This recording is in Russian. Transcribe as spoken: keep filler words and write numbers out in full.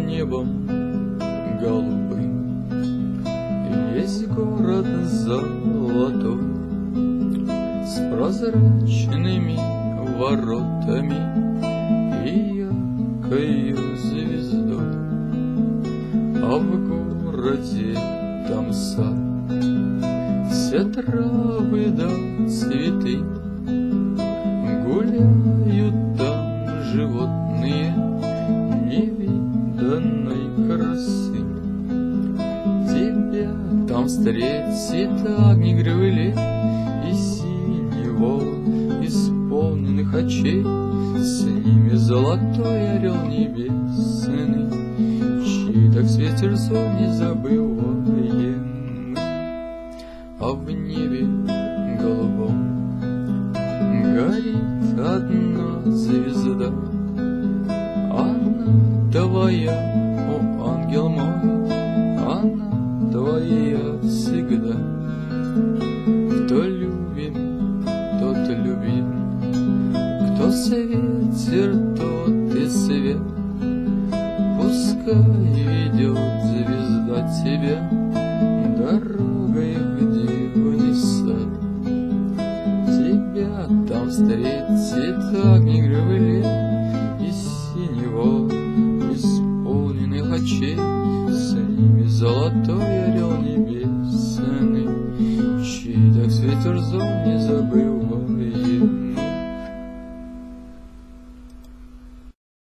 небом голубым. Есть город золотой с прозрачными воротами и яркою звездой, а в городе там сад, все травы да цветы, гуляют там животные невиданной красы. Тебя там встретит огни крылья и синего исполненных очей, с ними золотой орел небесный, чьи так светишь сон незабываемый. А в небе голубом горит одна звезда, она твоя, о ангел мой, она твоя всегда. Кто любим, тот любим, кто светит, тот и свет. Пускай ведет звезда тебя дорогой в дивный сад. Тебя там встретит огни крылья и синего исполненных очей, с ними золотой